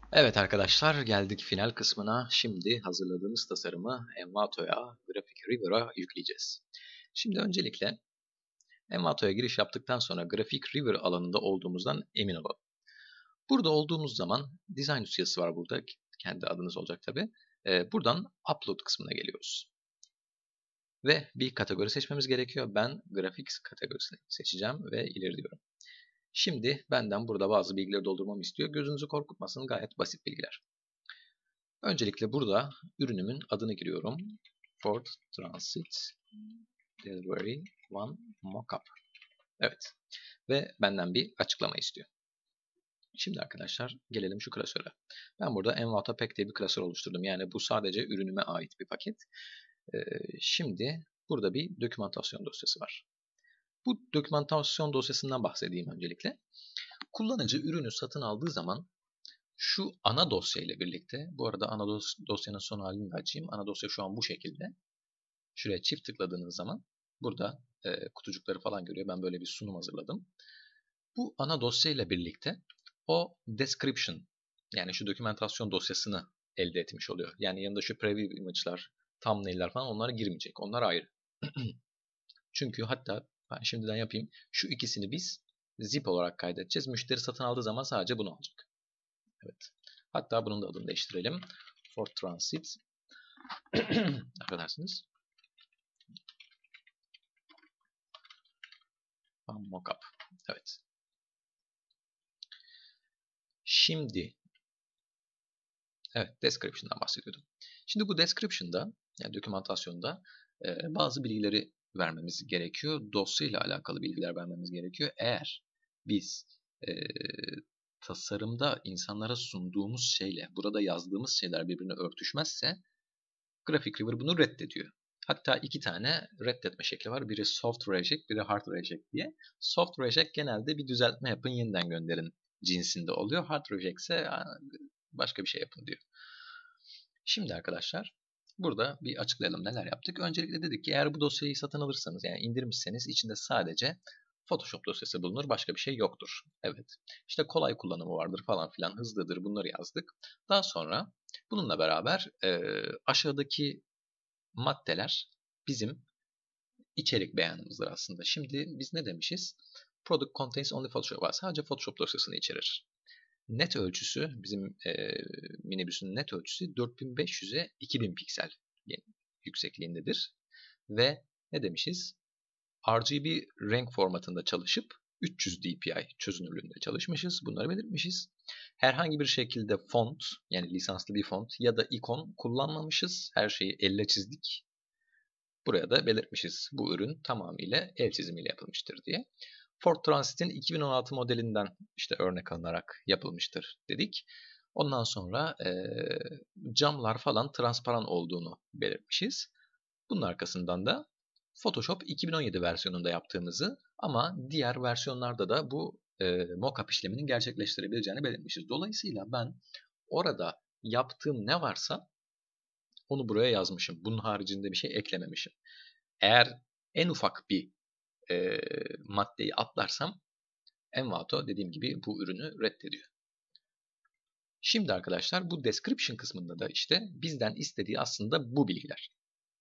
Evet arkadaşlar geldik final kısmına. Şimdi hazırladığımız tasarımı Envato'ya, Graphic River'a yükleyeceğiz. Şimdi öncelikle Envato'ya giriş yaptıktan sonra Graphic River alanında olduğumuzdan emin olalım. Burada olduğumuz zaman Design dosyası var burada. Kendi adınız olacak tabi. Buradan Upload kısmına geliyoruz. Ve bir kategori seçmemiz gerekiyor. Ben Graphics kategorisini seçeceğim ve ileri diyorum. Şimdi benden burada bazı bilgileri doldurmamı istiyor. Gözünüzü korkutmasın, gayet basit bilgiler. Öncelikle burada ürünümün adını giriyorum. Ford Transit Delivery One Mockup. Evet. Ve benden bir açıklama istiyor. Şimdi arkadaşlar gelelim şu klasöre. Ben burada Envato Pack diye bir klasör oluşturdum. Yani bu sadece ürünüme ait bir paket. Şimdi burada bir dokümantasyon dosyası var. Bu dokümantasyon dosyasından bahsedeyim öncelikle. Kullanıcı ürünü satın aldığı zaman şu ana dosya ile birlikte, bu arada ana dosyanın son halini de açayım. Ana dosya şu an bu şekilde. Şuraya çift tıkladığınız zaman burada kutucukları falan görüyor. Ben böyle bir sunum hazırladım. Bu ana dosya ile birlikte o description, yani şu dokümantasyon dosyasını elde etmiş oluyor. Yani yanında şu preview image'lar, thumbnail'ler falan, onlar girmeyecek. Onlar ayrı. Çünkü hatta ben şimdiden yapayım. Şu ikisini biz zip olarak kaydedeceğiz. Müşteri satın aldığı zaman sadece bunu alacak. Evet. Hatta bunun da adını değiştirelim. Ford Transit. Affedersiniz. Mockup. Evet. Şimdi evet, description'dan bahsediyordum. Şimdi bu description'da, yani dokümantasyonda bazı bilgileri vermemiz gerekiyor. Dosya ile alakalı bilgiler vermemiz gerekiyor. Eğer biz e, tasarımda insanlara sunduğumuz şeyle burada yazdığımız şeyler birbirine örtüşmezse Graphic River bunu reddediyor. Hatta iki tane reddetme şekli var. Biri soft reject, biri hard reject diye. Soft reject genelde bir düzeltme yapın, yeniden gönderin cinsinde oluyor. Hard reject ise başka bir şey yapın diyor. Şimdi arkadaşlar burada bir açıklayalım neler yaptık. Öncelikle dedik ki eğer bu dosyayı satın alırsanız, yani indirmişseniz, içinde sadece Photoshop dosyası bulunur, başka bir şey yoktur. Evet. İşte kolay kullanımı vardır falan filan, hızlıdır, bunları yazdık. Daha sonra bununla beraber aşağıdaki maddeler bizim içerik beyanımızdır aslında. Şimdi biz ne demişiz? Product contains only Photoshop var. Sadece Photoshop dosyasını içerir. Net ölçüsü, bizim minibüsün net ölçüsü 4500'e 2000 piksel yüksekliğindedir. Ve ne demişiz? RGB renk formatında çalışıp 300 dpi çözünürlüğünde çalışmışız. Bunları belirtmişiz. Herhangi bir şekilde font, yani lisanslı bir font ya da ikon kullanmamışız. Her şeyi elle çizdik. Buraya da belirtmişiz. Bu ürün tamamıyla el çizimiyle yapılmıştır diye. Ford Transit'in 2016 modelinden işte örnek alınarak yapılmıştır dedik. Ondan sonra camlar falan transparan olduğunu belirtmişiz. Bunun arkasından da Photoshop 2017 versiyonunda yaptığımızı ama diğer versiyonlarda da bu mockup işleminin gerçekleştirebileceğini belirtmişiz. Dolayısıyla ben orada yaptığım ne varsa onu buraya yazmışım. Bunun haricinde bir şey eklememişim. Eğer en ufak bir maddeyi atlarsam Envato dediğim gibi bu ürünü reddediyor. Şimdi arkadaşlar bu description kısmında da işte bizden istediği aslında bu bilgiler.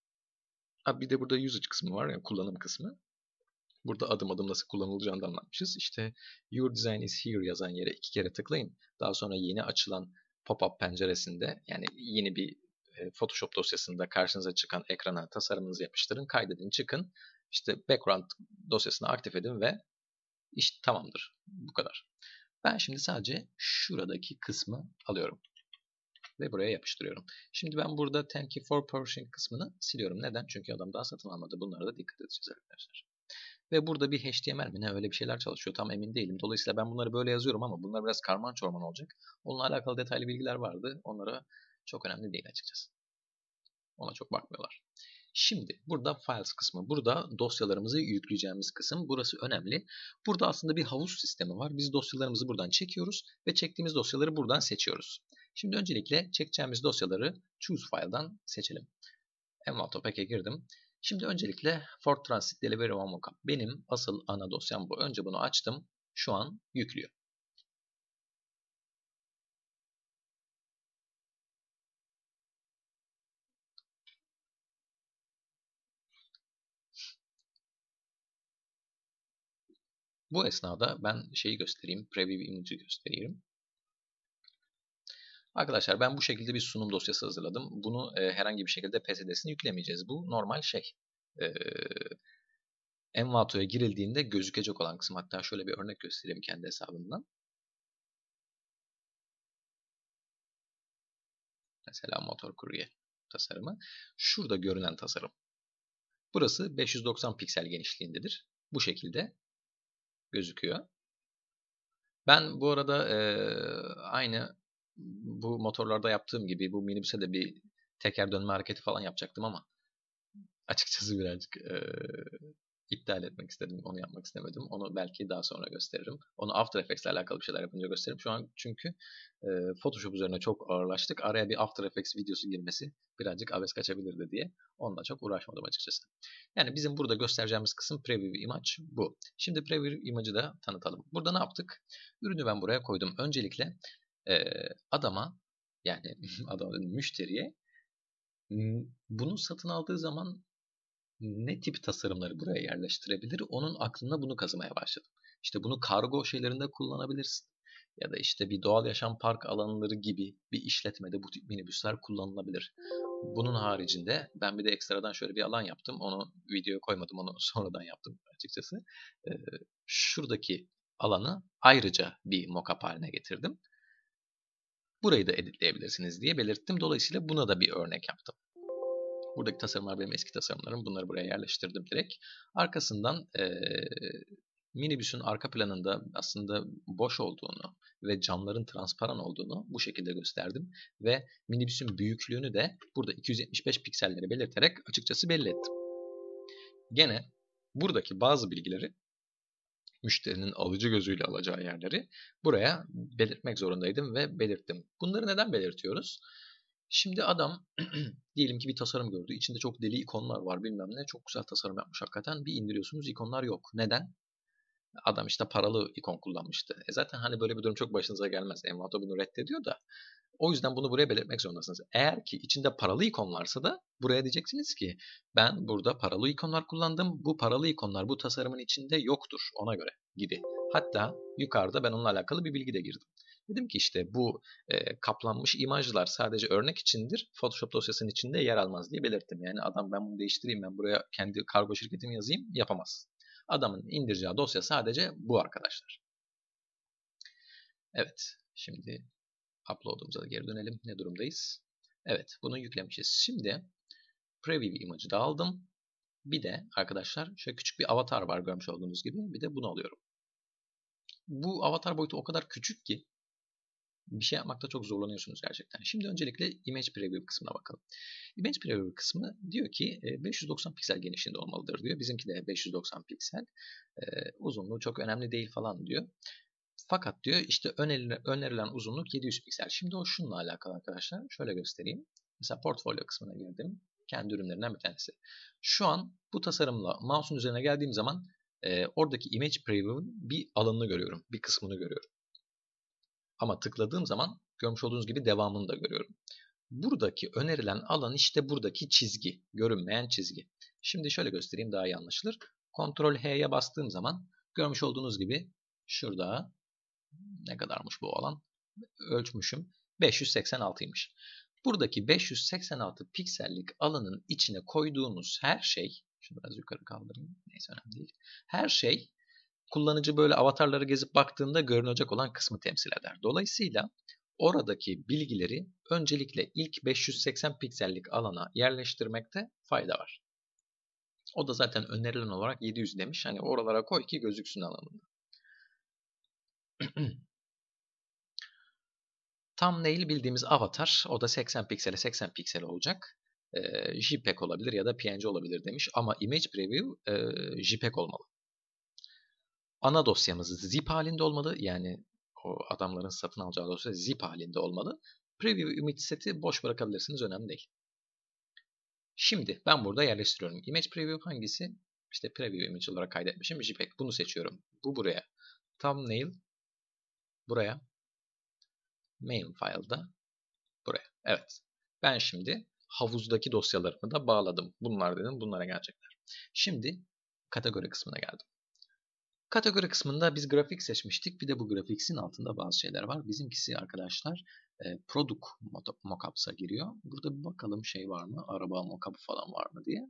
Bir de burada usage kısmı var, yani kullanım kısmı. Burada adım adım nasıl kullanılacağını da anlatmışız. İşte Your Design is Here yazan yere 2 kere tıklayın. Daha sonra yeni açılan pop-up penceresinde, yani yeni bir Photoshop dosyasında karşınıza çıkan ekrana tasarımınızı yapıştırın, kaydedin, çıkın. İşte background dosyasını aktif edin ve iş tamamdır. Bu kadar. Ben şimdi sadece şuradaki kısmı alıyorum ve buraya yapıştırıyorum. Şimdi ben burada thank you for purchasing kısmını siliyorum. Neden? Çünkü adam daha satın almadı. Bunlara da dikkat edeceğiz arkadaşlar. Ve burada bir HTML mi ne, öyle bir şeyler çalışıyor. Tam emin değilim. Dolayısıyla ben bunları böyle yazıyorum ama bunlar biraz karman çorman olacak. Onunla alakalı detaylı bilgiler vardı. Onlara çok önemli değil açıkçası. Ona çok bakmıyorlar. Şimdi burada files kısmı. Burada dosyalarımızı yükleyeceğimiz kısım. Burası önemli. Burada aslında bir havuz sistemi var. Biz dosyalarımızı buradan çekiyoruz ve çektiğimiz dosyaları buradan seçiyoruz. Şimdi öncelikle çekeceğimiz dosyaları Choose File'dan seçelim. Envato Pack'e girdim. Şimdi öncelikle Ford Transit Delivery One Mockup. Benim asıl ana dosyam bu. Önce bunu açtım. Şu an yüklüyor. Bu esnada ben şeyi göstereyim. Preview image'ı göstereyim. Arkadaşlar ben bu şekilde bir sunum dosyası hazırladım. Bunu herhangi bir şekilde PSD'sine yüklemeyeceğiz. Bu normal şey. E, Envato'ya girildiğinde gözükecek olan kısım. Hatta şöyle bir örnek göstereyim kendi hesabımdan. Mesela motor kurye tasarımı. Şurada görünen tasarım. Burası 590 piksel genişliğindedir. Bu şekilde gözüküyor. Ben bu arada aynı bu motorlarda yaptığım gibi bu minibüse de bir teker dönme hareketi falan yapacaktım ama açıkçası birazcık iptal etmek istedim. Onu yapmak istemedim. Onu belki daha sonra gösteririm. Onu After Effects ile alakalı bir şeyler yapınca gösteririm. Şu an çünkü Photoshop üzerine çok ağırlaştık. Araya bir After Effects videosu girmesi birazcık abes kaçabilirdi diye. Onunla çok uğraşmadım açıkçası. Yani bizim burada göstereceğimiz kısım Preview Image bu. Şimdi Preview Image'ı da tanıtalım. Burada ne yaptık? Ürünü ben buraya koydum. Öncelikle adama yani adamın müşteriye bunu satın aldığı zaman ne tip tasarımları buraya yerleştirebilir? Onun aklına bunu kazımaya başladım. İşte bunu kargo şeylerinde kullanabilirsin. Ya da işte bir doğal yaşam park alanları gibi bir işletmede bu tip minibüsler kullanılabilir. Bunun haricinde ben bir de ekstradan şöyle bir alan yaptım. Onu videoya koymadım, onu sonradan yaptım açıkçası. Ee, Şuradaki alanı ayrıca bir mockup haline getirdim. Burayı da editleyebilirsiniz diye belirttim. Dolayısıyla buna da bir örnek yaptım. Buradaki tasarımlar benim eski tasarımlarım. Bunları buraya yerleştirdim direkt. Arkasından minibüsün arka planında aslında boş olduğunu ve camların transparan olduğunu bu şekilde gösterdim. Ve minibüsün büyüklüğünü de burada 275 pikselleri belirterek açıkçası belli ettim. Gene buradaki bazı bilgileri müşterinin alıcı gözüyle alacağı yerleri buraya belirtmek zorundaydım ve belirttim. Bunları neden belirtiyoruz? Şimdi adam diyelim ki bir tasarım gördü. İçinde çok deli ikonlar var bilmem ne. Çok güzel tasarım yapmış hakikaten. Bir indiriyorsunuz ikonlar yok. Neden? Adam işte paralı ikon kullanmıştı. Zaten hani böyle bir durum çok başınıza gelmez. Envato bunu reddediyor da. O yüzden bunu buraya belirtmek zorundasınız. Eğer ki içinde paralı ikon varsa da buraya diyeceksiniz ki ben burada paralı ikonlar kullandım. Bu paralı ikonlar bu tasarımın içinde yoktur ona göre gibi. Hatta yukarıda ben onunla alakalı bir bilgi de girdim. Dedim ki işte bu kaplanmış imajlar sadece örnek içindir. Photoshop dosyasının içinde yer almaz diye belirttim. Yani adam ben bunu değiştireyim ben buraya kendi kargo şirketimi yazayım yapamaz. Adamın indireceği dosya sadece bu arkadaşlar. Evet şimdi upload'umuza da geri dönelim. Ne durumdayız? Evet bunu yüklemişiz. Şimdi preview image'ı da aldım. Bir de arkadaşlar şöyle küçük bir avatar var görmüş olduğunuz gibi. Bir de bunu alıyorum. Bu avatar boyutu o kadar küçük ki bir şey yapmakta çok zorlanıyorsunuz gerçekten. Şimdi öncelikle image preview kısmına bakalım. Image preview kısmı diyor ki 590 piksel genişliğinde olmalıdır diyor. Bizimki de 590 piksel. Uzunluğu çok önemli değil falan diyor. Fakat diyor işte önerilen uzunluk 700 piksel. Şimdi o şununla alakalı arkadaşlar. Şöyle göstereyim. Mesela portfolyo kısmına girdim. Kendi ürünlerinden bir tanesi. Şu an bu tasarımla mouse'un üzerine geldiğim zaman oradaki image preview'un bir alanını görüyorum. Bir kısmını görüyorum. Ama tıkladığım zaman görmüş olduğunuz gibi devamını da görüyorum. Buradaki önerilen alan işte buradaki çizgi. Görünmeyen çizgi. Şimdi şöyle göstereyim daha iyi anlaşılır. Ctrl H'ye bastığım zaman görmüş olduğunuz gibi şurada ne kadarmış bu alan? Ölçmüşüm. 586'ymış. Buradaki 586 piksellik alanın içine koyduğunuz her şey, şunu biraz yukarı kaldırayım. Neyse önemli değil. Her şey kullanıcı böyle avatarları gezip baktığında görünecek olan kısmı temsil eder. Dolayısıyla oradaki bilgileri öncelikle ilk 580 piksellik alana yerleştirmekte fayda var. O da zaten önerilen olarak 700 demiş. Hani oralara koy ki gözüksün alanında. Thumbnail bildiğimiz avatar. O da 80 piksele 80 piksel olacak. JPEG olabilir ya da PNG olabilir demiş. Ama image preview JPEG olmalı. Ana dosyamız zip halinde olmalı. Yani o adamların satın alacağı dosya zip halinde olmalı. Preview image seti boş bırakabilirsiniz. Önemli değil. Şimdi ben burada yerleştiriyorum. Image preview hangisi? İşte preview image olarak kaydetmişim. JPEG. Bunu seçiyorum. Bu buraya. Thumbnail buraya. Main file'da buraya. Evet. Ben şimdi havuzdaki dosyalarımı da bağladım. Bunlar dedim bunlara gelecekler. Şimdi kategori kısmına geldim. Kategori kısmında biz grafik seçmiştik. Bir de bu grafiksin altında bazı şeyler var. Bizimkisi arkadaşlar Product Mockups'a giriyor. Burada bir bakalım şey var mı? Araba mockup'ı falan var mı diye.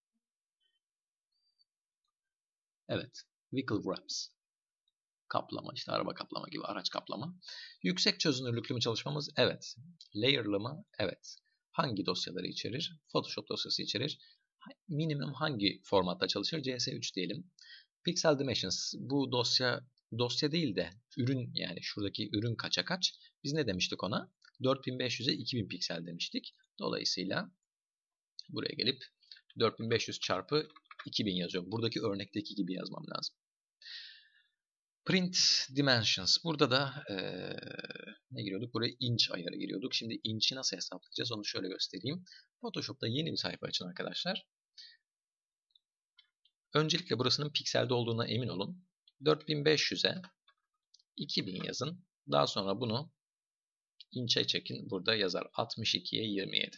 Evet. Vehicle Wraps. Kaplama, işte araba kaplama gibi, araç kaplama. Yüksek çözünürlüklü mü çalışmamız? Evet. Layer'lı mı? Evet. Hangi dosyaları içerir? Photoshop dosyası içerir. Minimum hangi formatta çalışır? CS3 diyelim. Pixel Dimensions, bu dosya değil de ürün, yani şuradaki ürün kaça kaç. Biz ne demiştik ona? 4500'e 2000 piksel demiştik. Dolayısıyla buraya gelip 4500 çarpı 2000 yazıyorum. Buradaki örnekteki gibi yazmam lazım. Print Dimensions. Burada da ne giriyorduk? Buraya inç ayarı giriyorduk. Şimdi inç'i nasıl hesaplayacağız? Onu şöyle göstereyim. Photoshop'ta yeni bir sayfa açın arkadaşlar. Öncelikle burasının pikselde olduğuna emin olun. 4500'e 2000 yazın. Daha sonra bunu inçe çekin. Burada yazar 62'ye 27.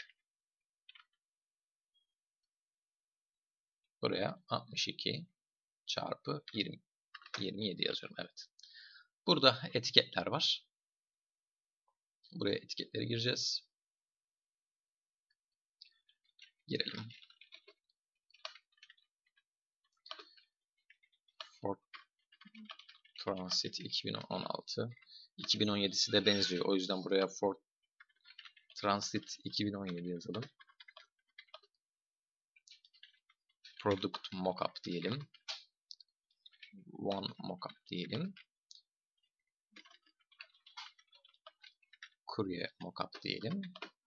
Buraya 62 çarpı 20, 27 yazıyorum. Evet. Burada etiketler var. Buraya etiketleri gireceğiz. Girelim. Ford Transit 2016. 2017'si de benziyor. O yüzden buraya Ford Transit 2017 yazalım. Product Mockup diyelim. One Mockup diyelim. Courier Mockup diyelim.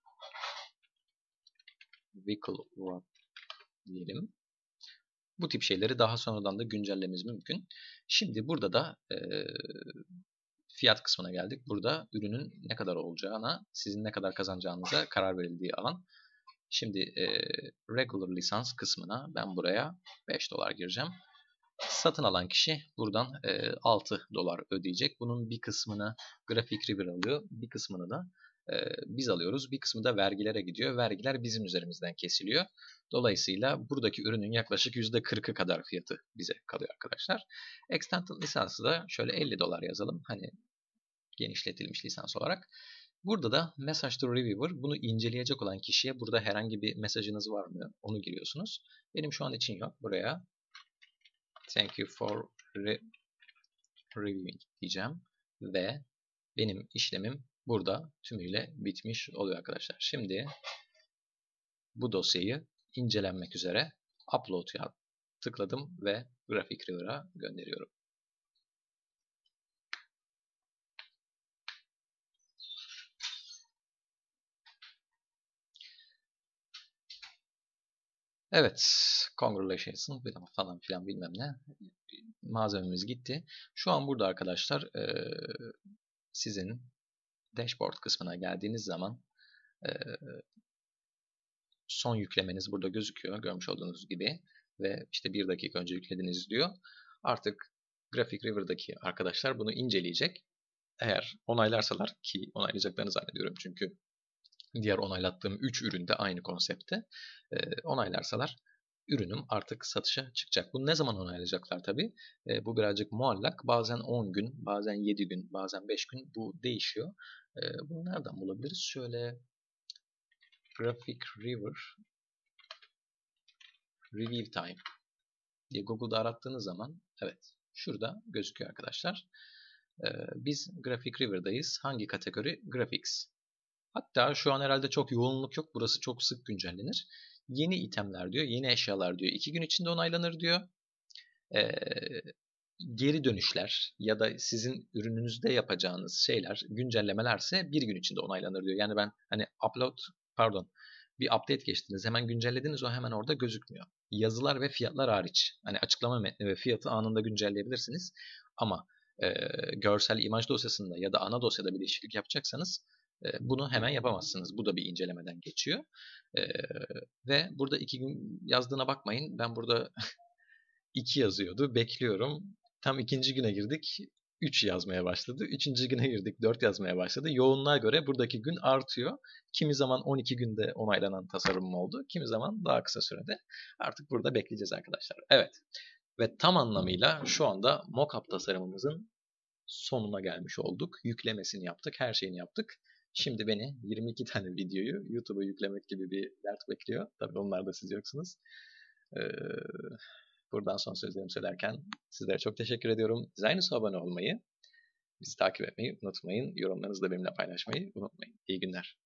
Vehicle Wrap diyelim. Bu tip şeyleri daha sonradan da güncellememiz mümkün. Şimdi burada da fiyat kısmına geldik. Burada ürünün ne kadar olacağına, sizin ne kadar kazanacağınıza karar verildiği alan. Şimdi regular lisans kısmına ben buraya 5 dolar gireceğim. Satın alan kişi buradan 6 dolar ödeyecek. Bunun bir kısmını Graphic River alıyor. Bir kısmını da biz alıyoruz. Bir kısmı da vergilere gidiyor. Vergiler bizim üzerimizden kesiliyor. Dolayısıyla buradaki ürünün yaklaşık %40'ı kadar fiyatı bize kalıyor arkadaşlar. Extended lisansı da şöyle 50 dolar yazalım. Hani genişletilmiş lisans olarak. Burada da Message to Reviewer, bunu inceleyecek olan kişiye burada herhangi bir mesajınız var mı? Onu giriyorsunuz. Benim şu an için yok. Buraya Thank you for reviewing diyeceğim. Ve benim işlemim burada tümüyle bitmiş oluyor arkadaşlar. Şimdi bu dosyayı incelenmek üzere Upload'a tıkladım ve Graphic River'a gönderiyorum. Evet, congratulations falan filan bilmem ne. Malzememiz gitti. Şu an burada arkadaşlar sizin dashboard kısmına geldiğiniz zaman son yüklemeniz burada gözüküyor. Görmüş olduğunuz gibi. Ve işte 1 dakika önce yüklediniz diyor. Artık Graphic River'daki arkadaşlar bunu inceleyecek. Eğer onaylarsalar, ki onaylayacaklarını zannediyorum çünkü diğer onaylattığım 3 üründe aynı konsepte, onaylarsalar ürünüm artık satışa çıkacak. Bunu ne zaman onaylayacaklar tabii? Bu birazcık muallak. Bazen 10 gün, bazen 7 gün, bazen 5 gün, bu değişiyor. Bunu nereden bulabiliriz? Şöyle Graphic River Review Time diye Google'da arattığınız zaman, evet, şurada gözüküyor arkadaşlar. Biz Graphic River'dayız. Hangi kategori? Graphics. Hatta şu an herhalde çok yoğunluk yok. Burası çok sık güncellenir. Yeni itemler diyor, yeni eşyalar diyor. 2 gün içinde onaylanır diyor. Geri dönüşler ya da sizin ürününüzde yapacağınız şeyler, güncellemelerse 1 gün içinde onaylanır diyor. Yani ben hani bir update geçtiniz, hemen güncellediniz, o hemen orada gözükmüyor. Yazılar ve fiyatlar hariç. Hani açıklama metni ve fiyatı anında güncelleyebilirsiniz. Ama görsel imaj dosyasında ya da ana dosyada bir değişiklik yapacaksanız bunu hemen yapamazsınız. Bu da bir incelemeden geçiyor. Ve burada 2 gün yazdığına bakmayın. Ben burada 2 yazıyordu. Bekliyorum. Tam ikinci güne girdik. 3 yazmaya başladı. Üçüncü güne girdik. 4 yazmaya başladı. Yoğunluğa göre buradaki gün artıyor. Kimi zaman 12 günde onaylanan tasarımım oldu. Kimi zaman daha kısa sürede. Artık burada bekleyeceğiz arkadaşlar. Evet. Ve tam anlamıyla şu anda mockup tasarımımızın sonuna gelmiş olduk. Yüklemesini yaptık, her şeyini yaptık. Şimdi beni 22 tane videoyu YouTube'a yüklemek gibi bir dert bekliyor. Tabii onlar da siz yoksunuz. Ee, Buradan son sözlerimi söylerken sizlere çok teşekkür ediyorum. Zynus'a abone olmayı, bizi takip etmeyi unutmayın. Yorumlarınızı da benimle paylaşmayı unutmayın. İyi günler.